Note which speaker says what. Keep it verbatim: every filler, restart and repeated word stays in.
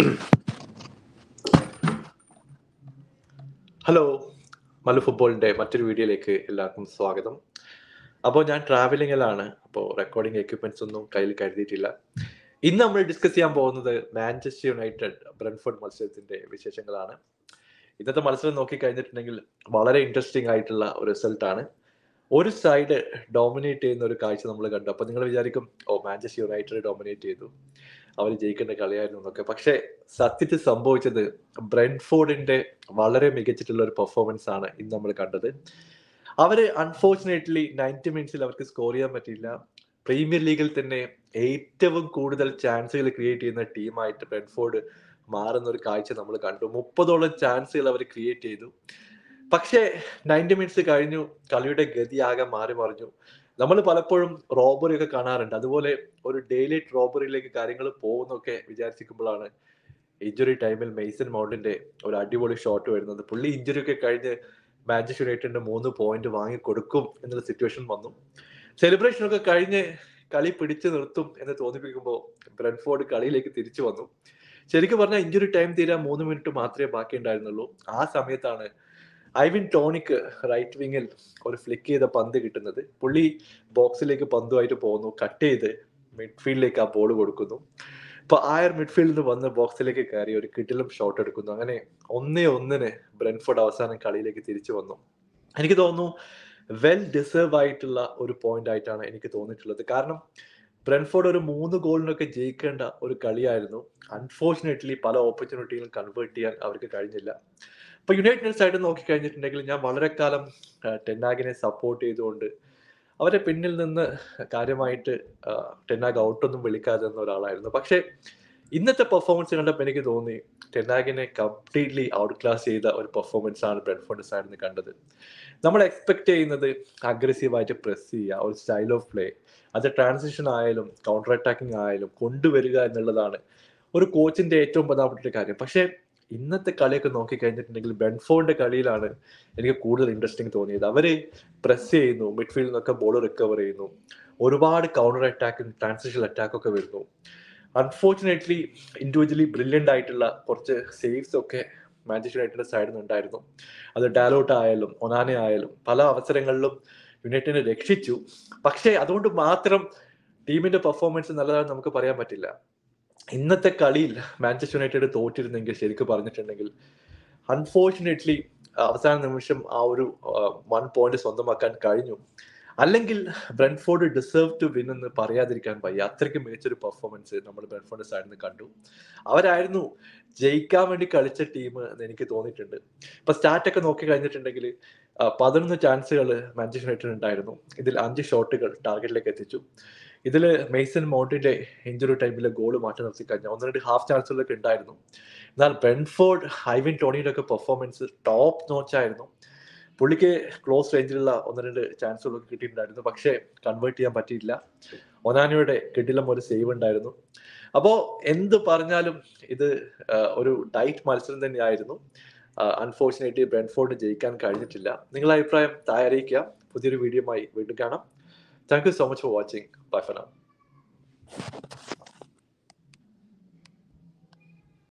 Speaker 1: Hello, Mallu ഫുട്ബോളിൻ്റെ മറ്റൊരു വീഡിയോയിലേക്ക് എല്ലാവർക്കും സ്വാഗതം. അപ്പോൾ ഞാൻ ട്രാവലിങ്ങിലാണ്, അപ്പോൾ റെക്കോർഡിംഗ് എക്യുപ്മെൻറ്റ്സ് ഒന്നും കയ്യിൽ കരുതിയിട്ടില്ല. ഇന്ന് നമ്മൾ ഡിസ്കസ് ചെയ്യാൻ പോകുന്നത് മാഞ്ചസ്റ്റർ യുണൈറ്റഡ് ബ്രെൻഫോർഡ് മത്സരത്തിൻ്റെ വിശേഷങ്ങളാണ്. ഇന്നത്തെ മത്സരം നോക്കിക്കഴിഞ്ഞിട്ടുണ്ടെങ്കിൽ വളരെ ഇൻട്രസ്റ്റിംഗ് ആയിട്ടുള്ള ഒരു റിസൾട്ടാണ്. ഒരു സൈഡ് ഡോമിനേറ്റ് ചെയ്യുന്ന ഒരു കാഴ്ച നമ്മൾ കണ്ടു. അപ്പോൾ നിങ്ങൾ വിചാരിക്കും, ഓ മാഞ്ചസ്റ്റർ യുണൈറ്റഡ് ഡോമിനേറ്റ് ചെയ്തു, അവർ ജയിക്കേണ്ട കളിയായിരുന്നു എന്നൊക്കെ. പക്ഷേ സത്യത്തിൽ സംഭവിച്ചത് ബ്രെൻഫോർഡിന്റെ വളരെ മികച്ചിട്ടുള്ള ഒരു പെർഫോമൻസ് ആണ് ഇന്ന് നമ്മൾ കണ്ടത്. അവര് അൺഫോർച്ചുനേറ്റ്ലി നയൻറ്റി മിനിറ്റ്സിൽ അവർക്ക് സ്കോർ ചെയ്യാൻ പറ്റിയില്ല. പ്രീമിയർ ലീഗിൽ തന്നെ ഏറ്റവും കൂടുതൽ ചാൻസുകൾ ക്രിയേറ്റ് ചെയ്യുന്ന ടീമായിട്ട് ബ്രെൻഫോർഡ് മാറുന്ന ഒരു കാഴ്ച നമ്മൾ കണ്ടു. മുപ്പതോളം ചാൻസുകൾ അവർ ക്രിയേറ്റ് ചെയ്തു. പക്ഷേ നയൻറ്റി മിനിറ്റ്സ് കഴിഞ്ഞു, കളിയുടെ ഗതി ആകെ മാറി മറിഞ്ഞു. നമ്മൾ പലപ്പോഴും റോബറി ഒക്കെ കാണാറുണ്ട്, അതുപോലെ ഒരു ഡെയിലി റോബറിയിലേക്ക് കാര്യങ്ങൾ പോകുന്നൊക്കെ വിചാരിച്ചിരിക്കുമ്പോഴാണ് ഇഞ്ചുറി ടൈമിൽ മെയ്സൺ മൗണ്ടിന്റെ ഒരു അടിപൊളി ഷോട്ട് വരുന്നത്. പുള്ളി ഇഞ്ചുറി ഒക്കെ കഴിഞ്ഞ് മാഞ്ചസ്റ്റർ യുണൈറ്റഡിന്റെ മൂന്ന് പോയിന്റ് വാങ്ങി കൊടുക്കും എന്നുള്ള സിറ്റുവേഷൻ വന്നു. സെലിബ്രേഷൻ ഒക്കെ കഴിഞ്ഞ് കളി പിടിച്ചു നിർത്തും എന്ന് തോന്നിപ്പിക്കുമ്പോൾ ബ്രെൻഫോർഡ് കളിയിലേക്ക് തിരിച്ചു വന്നു. ശരിക്കും പറഞ്ഞാൽ ഇഞ്ചുറി ടൈം തീരാൻ മൂന്ന് മിനിറ്റ് മാത്രമേ ബാക്കി ഉണ്ടായിരുന്നുള്ളൂ. ആ സമയത്താണ് ഐവിൻ ടോണിക്ക് റൈറ്റ് വിങ്ങിൽ ഒരു ഫ്ലിക്ക് ചെയ്ത പന്ത് കിട്ടുന്നത്. പുള്ളി ബോക്സിലേക്ക് പന്തുമായിട്ട് പോകുന്നു, കട്ട് ചെയ്ത് മിഡ്ഫീൽഡിലേക്ക് ആ ബോൾ കൊടുക്കുന്നു. ഇപ്പൊ ആയർ മിഡ്ഫീൽഡിൽ നിന്ന് വന്ന് ബോക്സിലേക്ക് കയറി ഒരു കിടിലം ഷോട്ട് എടുക്കുന്നു. അങ്ങനെ ഒന്നേ ഒന്നിന് ബ്രെൻഫോർഡ് അവസാനം കളിയിലേക്ക് തിരിച്ചു വന്നു. എനിക്ക് തോന്നുന്നു വെൽ ഡിസേർവ് ആയിട്ടുള്ള ഒരു പോയിന്റ് ആയിട്ടാണ് എനിക്ക് തോന്നിയിട്ടുള്ളത്. കാരണം ബ്രെൻഫോർഡ് ഒരു മൂന്ന് ഗോളിനൊക്കെ ജയിക്കേണ്ട ഒരു കളിയായിരുന്നു. അൺഫോർച്ചുനേറ്റ്ലി പല ഓപ്പർച്യൂണിറ്റികളും കൺവേർട്ട് ചെയ്യാൻ അവർക്ക് കഴിഞ്ഞില്ല. ഇപ്പൊ യുണൈറ്റഡ് സൈഡ് നോക്കി കഴിഞ്ഞിട്ടുണ്ടെങ്കിൽ ഞാൻ വളരെ കാലം ടെന്നാഗിനെ സപ്പോർട്ട് ചെയ്തുകൊണ്ട് അവരെ പിന്നിൽ നിന്ന് കാര്യമായിട്ട് ടെന്നാഗ് ഔട്ടൊന്നും വിളിക്കാതെ നിന്ന ഒരാളായിരുന്നു. പക്ഷെ ഇന്നത്തെ പെർഫോമൻസ് കണ്ടപ്പോൾ എനിക്ക് തോന്നി ടെന്നാഗിനെ കംപ്ലീറ്റ്ലി ഔട്ട് ക്ലാസ് ചെയ്ത ഒരു പെർഫോമൻസ് ആണ് ബ്രെൻഫോർഡ് സൈഡിൽ നിന്ന് കണ്ടത്. നമ്മൾ എക്സ്പെക്ട് ചെയ്യുന്നത് അഗ്രസീവായിട്ട് പ്രസ് ചെയ്യുക, ഒരു സ്റ്റൈൽ ഓഫ് പ്ലേ, അത് ട്രാൻസിഷൻ ആയാലും കൗണ്ടർ അറ്റാക്കിംഗ് ആയാലും കൊണ്ടുവരിക എന്നുള്ളതാണ് ഒരു കോച്ചിന്റെ ഏറ്റവും പ്രധാനപ്പെട്ട ഒരു കാര്യം. പക്ഷേ ഇന്നത്തെ കളിയൊക്കെ നോക്കി കഴിഞ്ഞിട്ടുണ്ടെങ്കിൽ ബ്രെൻഫോർഡിന്റെ കളിയിലാണ് എനിക്ക് കൂടുതൽ ഇൻട്രസ്റ്റിംഗ് തോന്നിയത്. അവര് പ്രസ് ചെയ്യുന്നു, മിഡ്ഫീൽഡിൽ നിന്നൊക്കെ ബോൾ റിക്കവർ ചെയ്യുന്നു, ഒരുപാട് കൗണ്ടർ അറ്റാക്കും ട്രാൻസിഷൻ അറ്റാക്കും ഒക്കെ വരുന്നു. അൺഫോർച്ചുനേറ്റ്ലി ഇൻഡിവിജ്വലി ബ്രില്യൻ്റ് ആയിട്ടുള്ള കുറച്ച് സേവ്സ് ഒക്കെ മാഞ്ചസ്റ്റർ യുണൈറ്റഡിന്റെ സൈഡിൽ നിന്ന് ഉണ്ടായിരുന്നു. അത് ഡാലോട്ട് ആയാലും ഒനാനെ ആയാലും പല അവസരങ്ങളിലും യുണൈറ്റഡിനെ രക്ഷിച്ചു. പക്ഷേ അതുകൊണ്ട് മാത്രം ടീമിന്റെ പെർഫോമൻസ് നല്ലതാണെന്ന് നമുക്ക് പറയാൻ പറ്റില്ല. ഇന്നത്തെ കളിയിൽ മാഞ്ചസ്റ്റർ യുണൈറ്റഡ് തോറ്റിരുന്നെങ്കിൽ ശരിക്കും പറഞ്ഞിട്ടുണ്ടെങ്കിൽ അൺഫോർച്ചുനേറ്റ്ലി അവസാന നിമിഷം ആ ഒരു വൺ പോയിന്റ് സ്വന്തമാക്കാൻ കഴിഞ്ഞു. അല്ലെങ്കിൽ ബ്രെൻഫോർഡ് ഡിസേർവ് ടു വിൻ എന്ന് പറയാതിരിക്കാൻ വയ്യ. അത്രയ്ക്ക് മികച്ചൊരു പെർഫോമൻസ് നമ്മൾ ബ്രെൻഫോർഡ് സൈഡിൽ നിന്ന് കണ്ടു. അവരായിരുന്നു ജയിക്കാൻ വേണ്ടി കളിച്ച ടീം എന്ന് എനിക്ക് തോന്നിയിട്ടുണ്ട്. ഇപ്പൊ സ്റ്റാറ്റൊക്കെ നോക്കി കഴിഞ്ഞിട്ടുണ്ടെങ്കിൽ പതിനൊന്ന് ചാൻസുകൾ മാഞ്ചസ്റ്റർ യുണൈറ്റഡ് ഉണ്ടായിരുന്നു. ഇതിൽ അഞ്ച് ഷോട്ടുകൾ ടാർഗറ്റിലേക്ക് എത്തിച്ചു. ഇതിൽ മെയ്സൺ മൗണ്ടിന്റെ ഇഞ്ചുറി ടൈമിലെ ഗോൾ മാറ്റി നിർത്തി കഴിഞ്ഞാൽ ഒന്ന് രണ്ട് ഹാഫ് ചാൻസുകളൊക്കെ ഉണ്ടായിരുന്നു. എന്നാൽ ബ്രെൻഫോർഡ് ഐവിൻ ടോണിയുടെ ഒക്കെ പെർഫോമൻസ് ടോപ്പ് നോച്ചായിരുന്നു. പുള്ളിക്ക് ക്ലോസ് റേഞ്ചിലുള്ള ഒന്ന് രണ്ട് ചാൻസുകളൊക്കെ കിട്ടിയിട്ടുണ്ടായിരുന്നു, പക്ഷേ കൺവേർട്ട് ചെയ്യാൻ പറ്റിയില്ല. ഒനാനയുടെ കിടിലം ഒരു സേവ് ഉണ്ടായിരുന്നു. അപ്പോൾ എന്ത് പറഞ്ഞാലും ഇത് ഒരു ടൈറ്റ് മത്സരം തന്നെയായിരുന്നു. അൺഫോർച്ചുനേറ്റ്ലി ബ്രെൻഫോർഡ് ജയിക്കാൻ കഴിഞ്ഞിട്ടില്ല. നിങ്ങളുടെ അഭിപ്രായം താഴെ അറിയിക്കുക. പുതിയൊരു വീഡിയോയുമായി വീണ്ടും കാണാം. Thank you so much for watching. Bye for now.